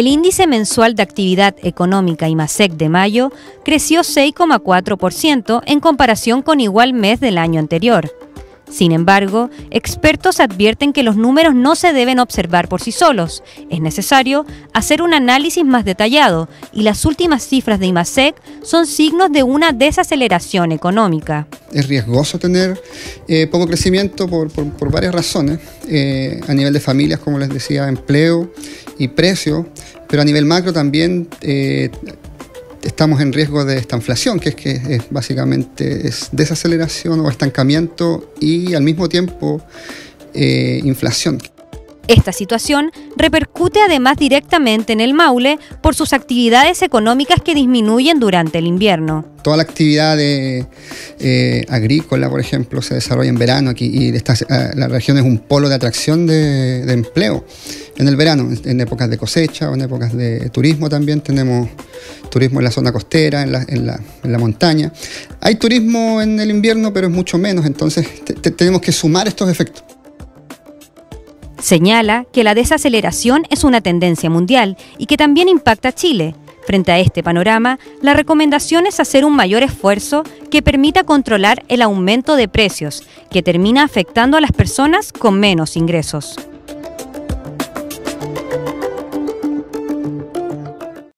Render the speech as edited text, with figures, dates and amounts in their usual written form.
El índice mensual de actividad económica IMASEC de mayo creció 6,4% en comparación con igual mes del año anterior. Sin embargo, expertos advierten que los números no se deben observar por sí solos. Es necesario hacer un análisis más detallado y las últimas cifras de IMASEC son signos de una desaceleración económica. Es riesgoso tener poco crecimiento por varias razones. A nivel de familias, como les decía, empleo y precio, pero a nivel macro también estamos en riesgo de esta inflación, que básicamente es desaceleración o estancamiento y al mismo tiempo inflación. Esta situación repercute además directamente en el Maule por sus actividades económicas que disminuyen durante el invierno. Toda la actividad agrícola, por ejemplo, se desarrolla en verano aquí y la región es un polo de atracción de empleo en el verano, en épocas de cosecha o en épocas de turismo también. Tenemos turismo en la zona costera, en la montaña. Hay turismo en el invierno, pero es mucho menos, entonces tenemos que sumar estos efectos. Señala que la desaceleración es una tendencia mundial y que también impacta a Chile. Frente a este panorama, la recomendación es hacer un mayor esfuerzo que permita controlar el aumento de precios, que termina afectando a las personas con menos ingresos.